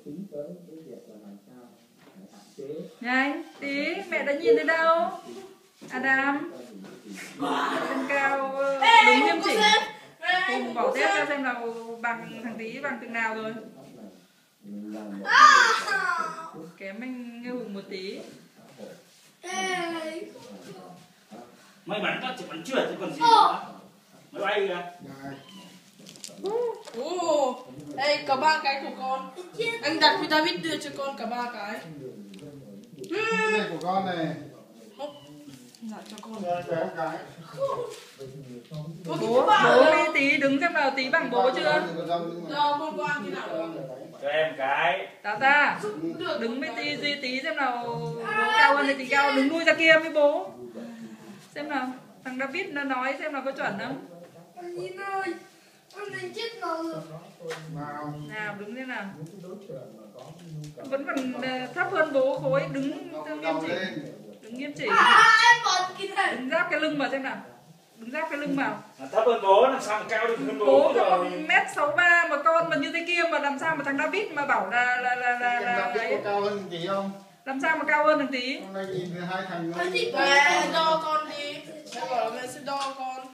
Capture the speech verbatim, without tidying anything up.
Nhanh, tí, mẹ đã nhìn thấy đâu? Adam. Thân cao đúng nghiêm chỉnh. Hùng bỏ test ra xem nào bằng thằng Tí bằng từng nào rồi. Kém anh Hùng một tí. May bắn các chỉ bắn trượt chứ còn gì nữa. Máy bay kìa. Ồ, đây có ba cái của con. Anh đặt với David đưa cho con cả ba cái. Cái này của con này. Dạ cho con. Cái. Bố, bố đi Tí đứng xem nào Tí bằng bố chưa? Đâu con qua khi nào rồi? Cho em cái. Tao ta, đứng với Tí Duy Tí xem nào bố cao hơn thì Tí cao, đứng lui ra kia với bố. Xem nào, thằng David nó nói xem nào có chuẩn không? Anh Nhìn ơi, con này chết nào rồi. Nào đứng thế nào. Vẫn còn thấp hơn bố khối, đứng nghiêm chỉnh. Đứng nghiêm chỉnh. Đứng giáp cái lưng vào xem nào. Đứng giáp cái lưng vào. Thấp hơn bố, làm sao mà cao được hơn bố. Bố có một mét sáu ba mà con mà như thế kia mà làm sao mà thằng David mà bảo là là là là là David có cao hơn tí không? Làm sao mà cao hơn thằng Tí? Hôm nay nhìn hai thằng nó. Mẹ đo con đi. Mẹ bảo là mẹ sẽ đo con.